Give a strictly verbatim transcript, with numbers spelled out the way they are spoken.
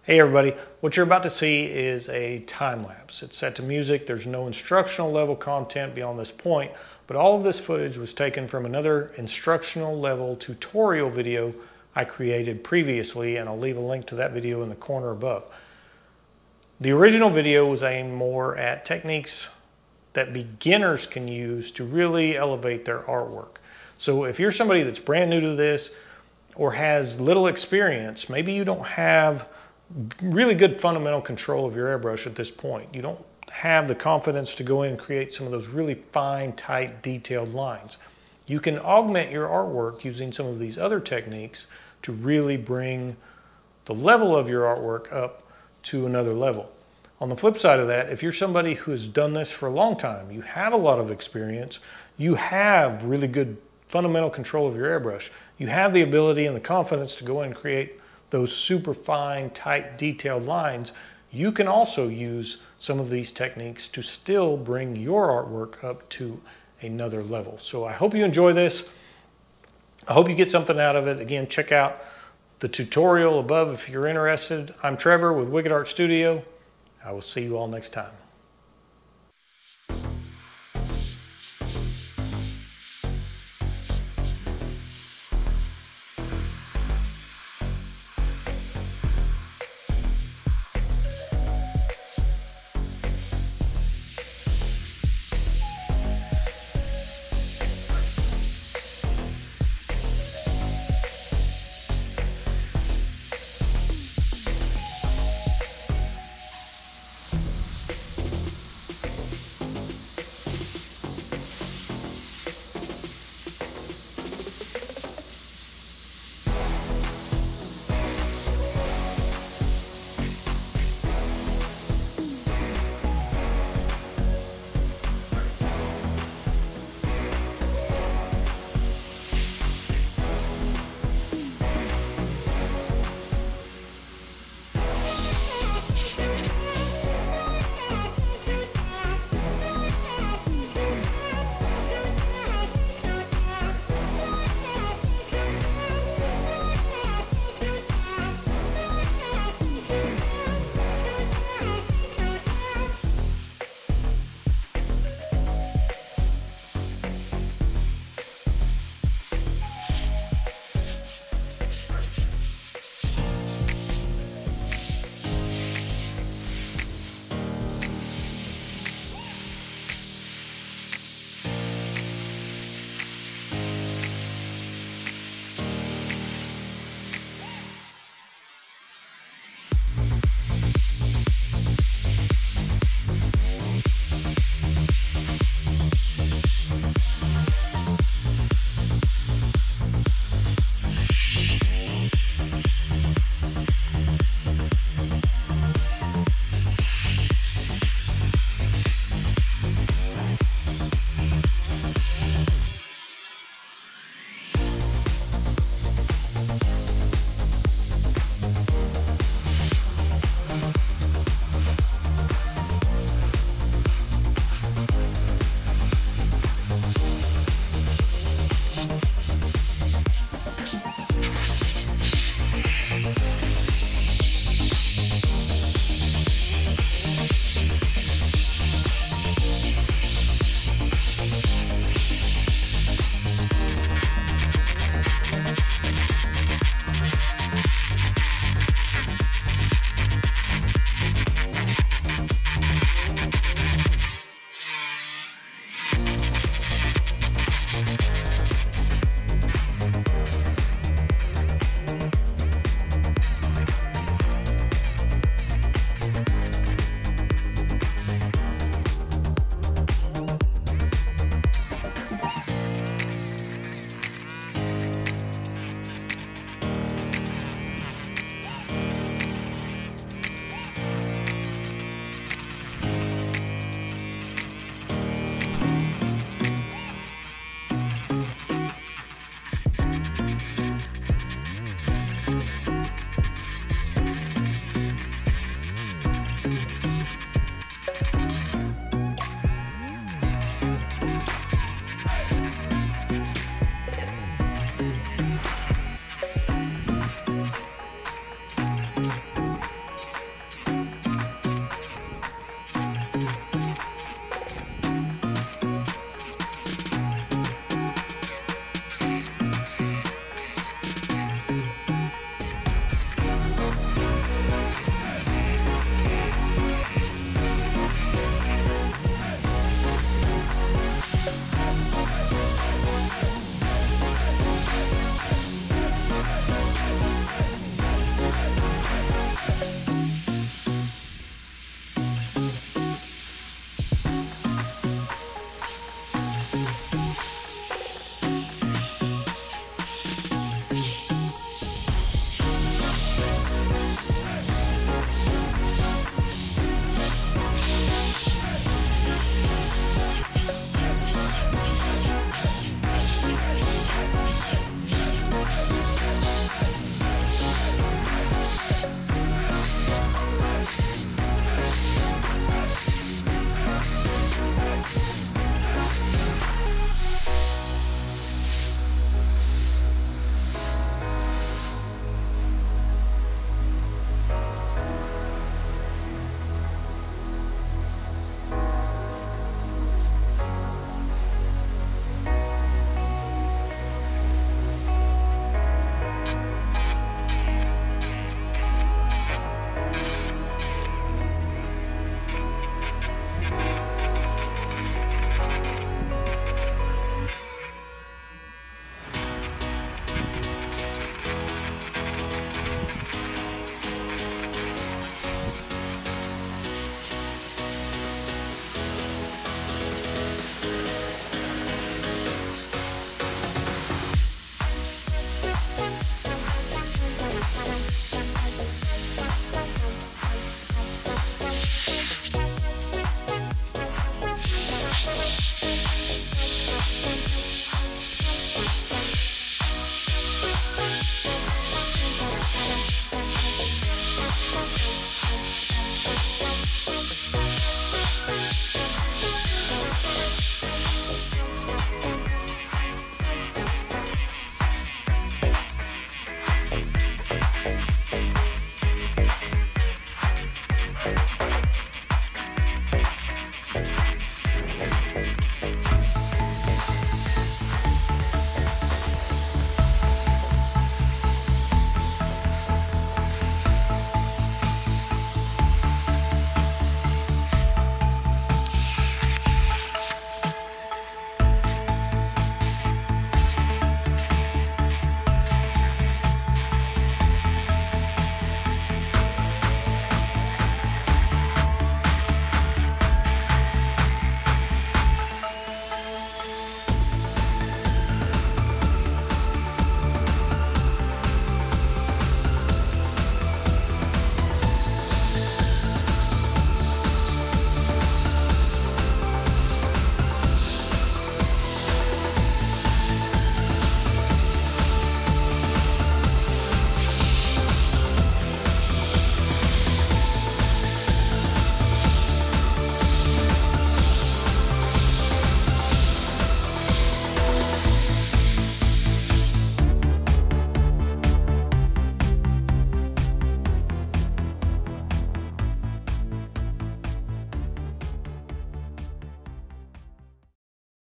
Hey everybody, what you're about to see is a time lapse. It's set to music. There's no instructional level content beyond this point, but all of this footage was taken from another instructional level tutorial video I created previously, and I'll leave a link to that video in the corner above. The original video was aimed more at techniques that beginners can use to really elevate their artwork. So if you're somebody that's brand new to this or has little experience, maybe you don't have really good fundamental control of your airbrush at this point. You don't have the confidence to go in and create some of those really fine, tight, detailed lines. You can augment your artwork using some of these other techniques to really bring the level of your artwork up to another level. On the flip side of that, if you're somebody who has done this for a long time, you have a lot of experience, you have really good fundamental control of your airbrush, you have the ability and the confidence to go in and create those super fine, tight, detailed lines, you can also use some of these techniques to still bring your artwork up to another level. So I hope you enjoy this. I hope you get something out of it. Again, check out the tutorial above if you're interested. I'm Trevor with Wicked Art Studio. I will see you all next time.